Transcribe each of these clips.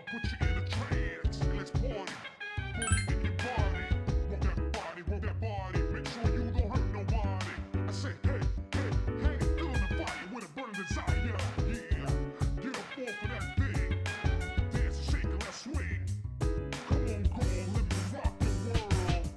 put you in a trance and let's party. Boogie in your body, work that body, make sure you don't hurt nobody. I say, hey, hey, hey, feeling the fire with a burning desire. Yeah, get up off of that thing, dance and shake and let's swing. Come on, let me rock the world.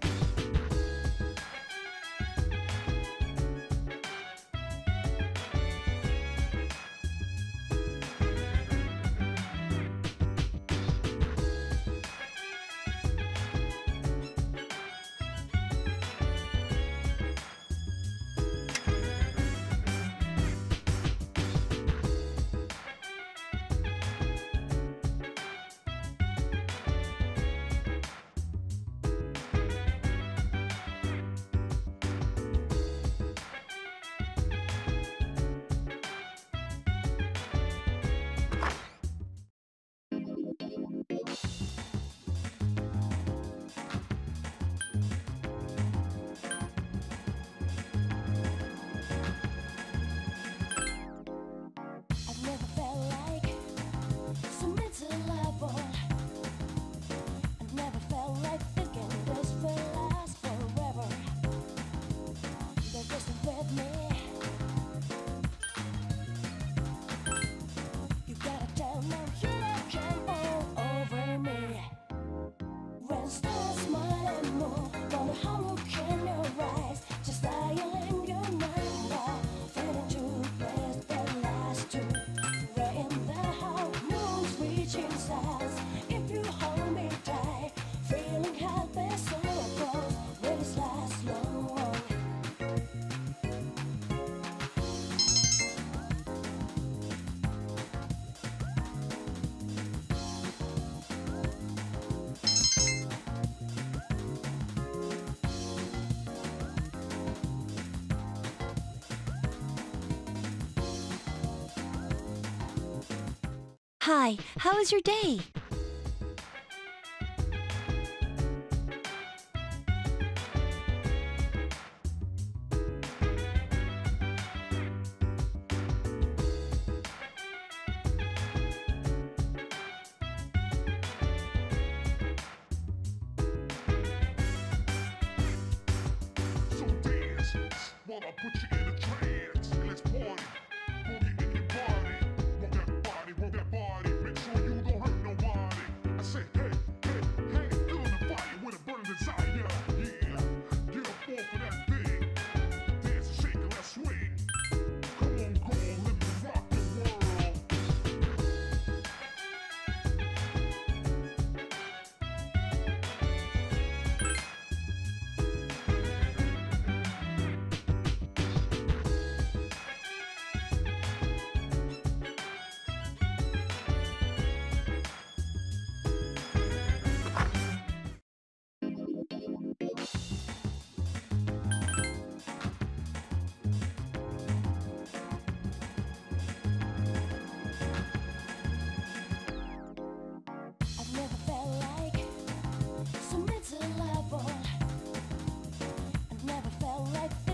Hi, how was your day? So dance while I put you in a trance and let's party. Boogie in your body, work that body, make sure you don't hurt nobody. I say, hey, hey, hey, feeling the fire with a burning desire. Yeah, get up off of that thing, dance and shake and let's swing. Come on, let me rock the world. I've never felt like so meant to love. I've never felt like